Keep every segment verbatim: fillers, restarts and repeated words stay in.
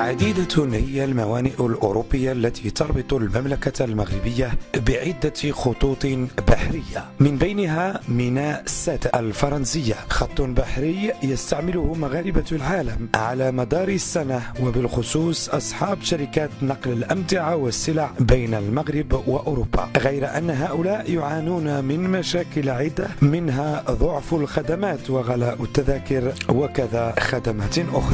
عديدة هي الموانئ الأوروبية التي تربط المملكة المغربية بعدة خطوط بحرية، من بينها ميناء سات الفرنسية، خط بحري يستعمله مغاربة العالم على مدار السنة، وبالخصوص أصحاب شركات نقل الأمتعة والسلع بين المغرب وأوروبا، غير أن هؤلاء يعانون من مشاكل عدة، منها ضعف الخدمات وغلاء التذاكر وكذا خدمات أخرى.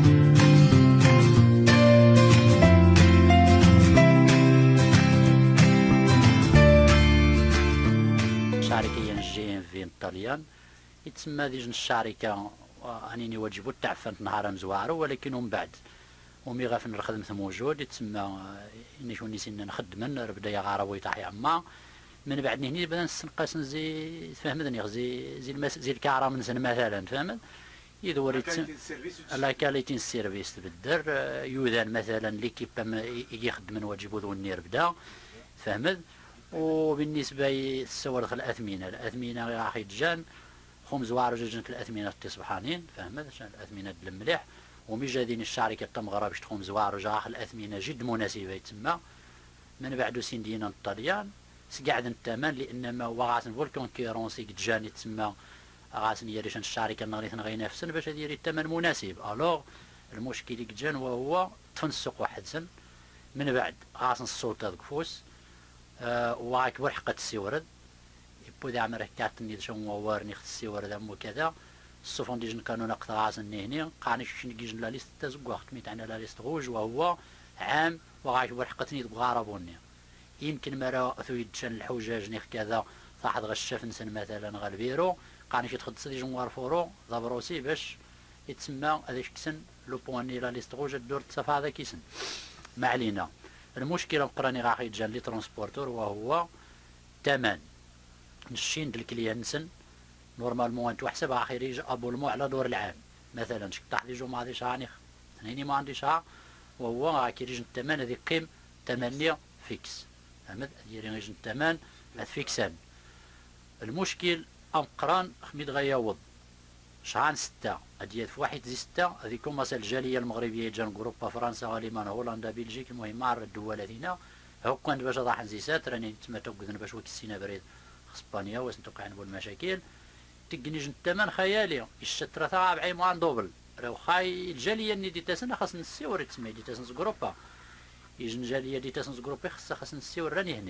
شركة جي ام في الطليان يتسمى ديجن الشركة انني واجبو تعفنت نهار مزوارو، ولكن من بعد ومي غافن الخدمة موجود يتسمى اني شو نسينا نخدم بدا غارو يطاح عما من بعد هني بدا نستنقص زي فهمتني زي زي المس زي الكهرباء من سنة مثلا فهمت يدور لا كاليتي السيرفيس تبدر يوذان مثلا ليكيب يجي يخدم واجبو ذو النير بدا فهمت. وبالنسبة للصور الأثمنة الأثمنة يا أخي تجان خمس وعشرة جنة الأثمنة التصبحانين فهمت الأثمنة الملح ومجادين الشركة تم غرا باش تخمس وعشرة أخ الأثمنة جد مناسبة يتسمى. من بعد سندينا الطليان سقعد الثمن لأن ما وغاسن فولكون كيرونسي تجان يتسمى غاسن يريشن الشركة نغريث نغي نفسن باش هذه الثمن مناسب. ألوغ المشكل اللي جان وهو تنسق واحد سن من بعد غاسن السلطة كفوس أه وأكبر حقة السيورد يبودي عمره كاتني شون وورني خت السيورد أم وكذا الصفون ديجن كانوا نقطع عاصن هنا قانيش شن ديجن لا ليست تزق وقت ميت عنا لا ليست غوج وهو عام وغاكبر حقتني بغاربوني يمكن مرا ثويد شن الحوجاج نيخ كذا صاحد غشاف نسن مثلا غالبيرو قانيش يتخدس ديجن وارفورو ضبروسي باش يتسمى هذاك كسن لو بواني لا ليست غوج الدور تصف هذا كيسن ما علينا. المشكلة مقراني غاخي يتجان لي ترونسبورتور وهو ثمن نشين ديال الكليانسن نورمالمون انت حسب اخر يجي ابولمون على دور العام مثلا شكطح دي جو ما غاديش هاني ثاني ما عنديش ها وهو غاكي يجي الثمن هذيك قيم ثمانية فيكس فهمت ديالي يجي الثمن فيكسان. المشكل امقران خميد غياوض شحال ستة أديات في واحد زي ستة هذيكم مثلا الجالية المغربية جان أوروبا فرنسا ألمانيا هولندا بلجيك المهم مع الدول هذينا هو كان باش راح نزيسات راني تما توقدنا باش وكسينا بريد اسبانيا واش نتوقع نقول المشاكل تقنيج الثمن خيالي الشترة تاع بعي ما دوبل راهو خاي الجالية اللي دي تاسن خاص نسيور تسمى دي تاسن أوروبا يجن الجالية دي تاسن أوروبا خاص خاص نسيور راني هنا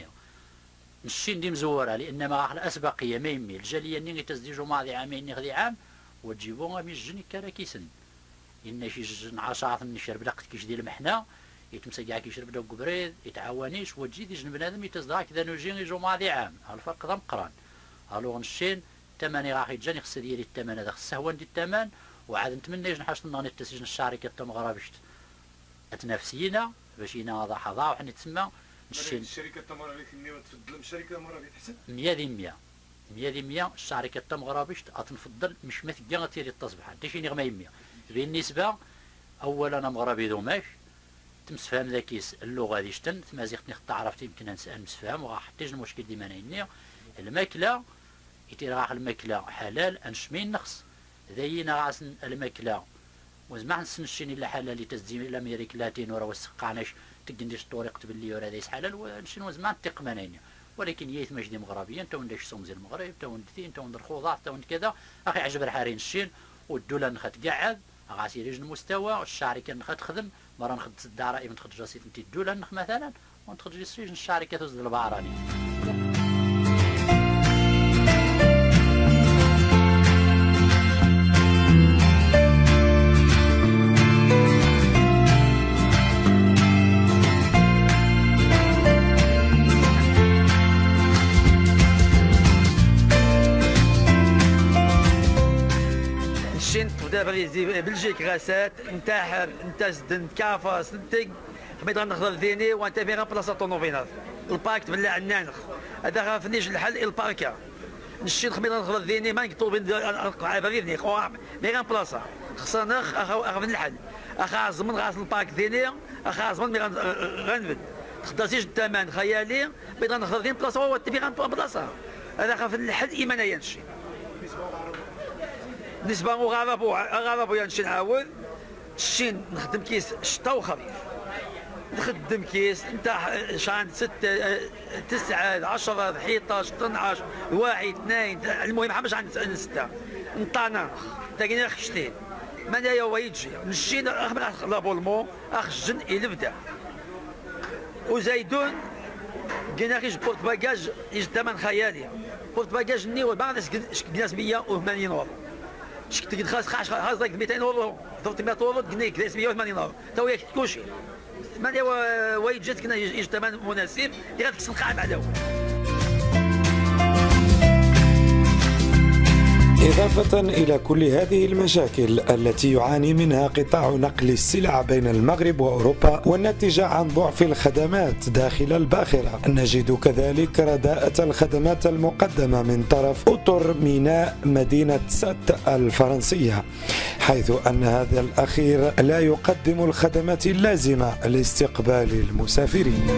نشين دي مزورة لأن ما الأسبقية ما يمي الجالية اللي تزديجو ماضي عامين نغذي عام وتجيبوها من الجن كراكيسن إن شي جن عشرة نشرب لقت كيش ديال المحنة يتمسك كاع كيشرب داك بريد يتعاونيش وتجي ديج بنادم يتصدع كذا نجي يجو ماضي عام الفرق ذا مقران. الوغ نشين الثمن راح يتجاني خص ديالي الثمن هذا خصه هو ندي الثمن وعاد نتمنى نحاش نغني التسجيل الشركة تم غرابشت اتنافسينا باش ينا هذا حظا وحنا تسمى نشين الشركة تم غرابشت تفضل من الشركة مرابي تحسن مية دي مية مية دي مية الشركة تم غرابشت أتنفضل مش مثل غتيري التصبح تشيني غما يمية بالنسبة أولا مغربي دوماش تمسفهم ذاكيس اللغة ديشتن تمازيغتني خط عرفتي يمكن نسأل مسفهم وغاحتاج المشكل ديما نيني الماكلة يتير غاخ الماكلة حلال أنشمين نخص ذاينا غاسن الماكلة وزما نسنشيني إلا حلال تزديم إلا ميريك لاتين ورا وسقعناش تقنديش طريق تبلي ورا دايس حلال ونشين وزما تقما نيني ولكن يايت مجدي مغربيا تو نديش صوم زي المغرب تو ندتين تو ندير خضار تو كذا اخي عجب الحارين الشين والدولة نخت قاعد غاسي يجي المستوى الشركة نخت تخدم مرة نخد الدار نخد جاسيت انت الدولة نخ مثلا ونخد جسريج الشركة تزد البعراني. بلجيك غاسات نتاحر نتا زدن كافاس نتق خميت غنخضر ذيني وانت فين بلاصه طونوفينات البارك تبلع عنانخ هذا غافنيش الحل الباركا نشي خميت غنخضر ذيني ما نطوبين عبريني خوام مي غان بلاصه خصناخ اخا من الحل اخا عزمن غاس البارك ذيني اخا عزمن مي غنفد خداتيش الثمن خيالي بغيت غنخضر ذين بلاصه هو تبي غان بلاصه هذا خاف الحل ايمانا ينشي بالنسبه لغرابو غرابو ينشي نعاود الشين نخدم كيس شتاء وخريف، نخدم كيس نتاع شحال ستة تسعة عشرة حداش اثناش واحد اثنين، المهم حاجة عند ستة نطانا تاكينا خشتين منايا ويجي نشين اخ لابولمون اخ جن الى بدا وزايدون قلنا غير بورت باجاج يجي ثمن خيالي بورت باجاج ني وبعد ناس مية وثمانين يورو شكت قد خاص خاص خاص مئتين يورو ثلاثمئة يورو قلنا كلاس مئة وثمانين يورو تو ياك كلشي مانيا ويجي كنا يجي ثمن مناسب اللي غتكسب قاع بعداو. إضافة إلى كل هذه المشاكل التي يعاني منها قطاع نقل السلع بين المغرب وأوروبا والناتجة عن ضعف الخدمات داخل الباخرة، نجد كذلك رداءة الخدمات المقدمة من طرف أطر ميناء مدينة سات الفرنسية، حيث أن هذا الأخير لا يقدم الخدمات اللازمة لاستقبال المسافرين.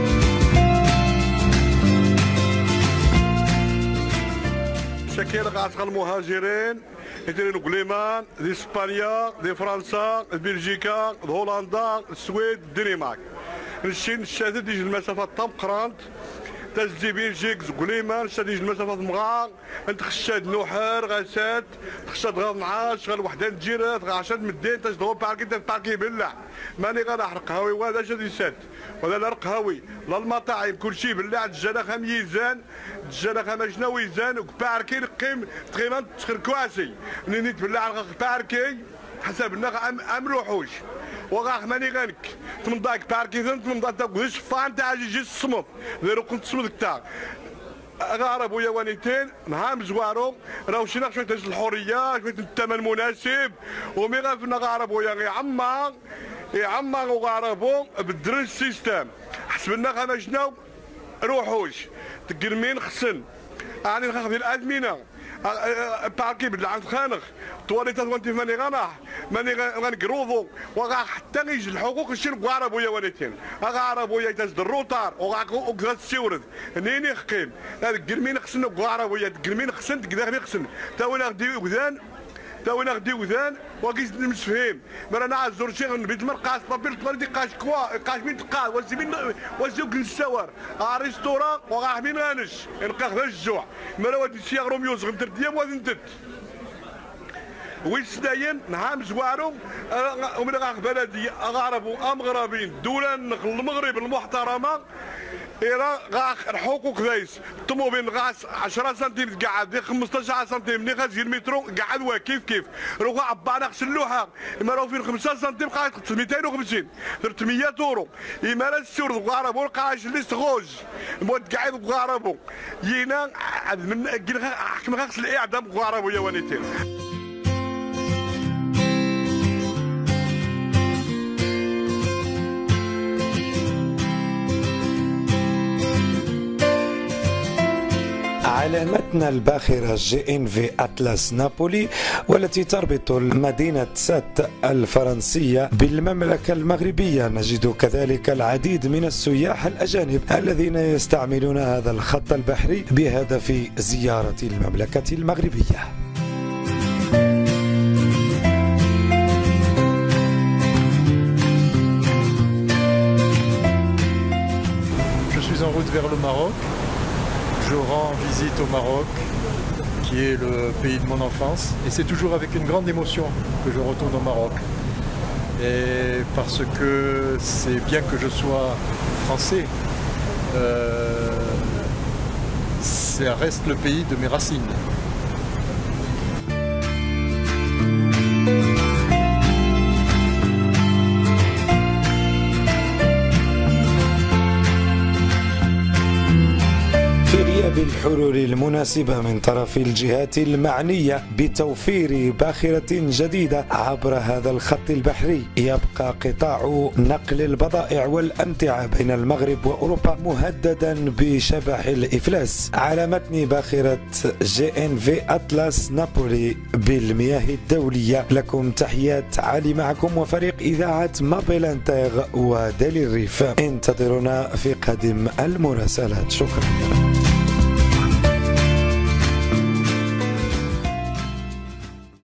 شكل غاتغ المهاجرين يديروا قليمان دي اسبانيا دي فرنسا بلجيكا هولندا السويد الدنمارك نشين الشاتي ديج المسافه طام قرانت تزدي بلجيك قليمان شادي المسافه مغار انت خشاد نوحر غاسات خشاد غاض معاش غير وحدان جيرات غاشاد مدين تجدو باركي باركي بلع ماني غنحرق هاوي وهذا شادي سات ولا لا رقهاوي لا المطاعم كلشي بلع الجناخه ميزان الجناخه ما شنو ويزان وباركي نقيم تقريبا تخر كواسي نيت بلع باركي حسبنا ام روحوش وغاخ ماني غانك تمضاك باركيزن تمضاك تاكل فان تاع جي الصمت ديرو كنت صمت تاع غارب ويا وانيتين نهام زوارو راهو شينا شويه الحريه شويه الثمن مناسب ومي غافنا غارب ويا غي عمار يعمر وغاربو بالدرج سيستم حسبنا غانا شنو روحوش تقرمين خصن يعني نخاف الازمنه باركي بالعند خانخ تواليتات وانت ماني غناح ماني غنقروضو وغا حتى يجي الحقوق الشرب غاربو يا وليتين غاربو يا تاج الروطار وغا تسورد نيني خقيم هذا قرمين خصن غاربو يا قرمين خصن تقدر خصن تا وين غدي وذان تا وين غدي وذان وكيس المسفهم مرة نعز زور شيخ بيت مرقاس بابيل تبردي قاش كوا قاش مين تقاس وزمين وزوك السوار ريستوران وغا مين غانش نلقى غير الجوع مرة وادي الشيخ روميوز غندر ديام وذنتت ويسداين نهام زوارو ومن غاخ بلدي غاربو ام غرابين دولة المغرب المحترمة إيرا غاخ الحقوق ذايس الطوموبيل غاس عشرة سنتيم قاعد خمسطاش سنتيم ملي غازي المترو قاعد وا كيف كيف روح عبانا خسلوها اما راهو فين خمسة سنتيم قاعد مئتين وخمسين ثلاثمئة يورو اما لا السورد غاربو القاش ليست غوج مود قاعد غاربو ينا من حكم غاس الاعدام غاربو يا وليتين. على متن الباخرة جي إن في أتلس نابولي والتي تربط مدينة سات الفرنسية بالمملكة المغربية، نجد كذلك العديد من السياح الأجانب الذين يستعملون هذا الخط البحري بهدف زيارة المملكة المغربية. Je suis en route vers le Maroc. Je rends visite au Maroc, qui est le pays de mon enfance, et c'est toujours avec une grande émotion que je retourne au Maroc. Et parce que c'est bien que je sois français, euh, ça reste le pays de mes racines. بالحلول المناسبة من طرف الجهات المعنية بتوفير باخرة جديدة عبر هذا الخط البحري، يبقى قطاع نقل البضائع والأمتعة بين المغرب وأوروبا مهددا بشبح الإفلاس. على متن باخرة جي إن في أتلس نابولي بالمياه الدولية، لكم تحيات علي معكم وفريق إذاعة مابيل انتيغ ودالي الريف. انتظرونا في قادم المراسلات. شكرا.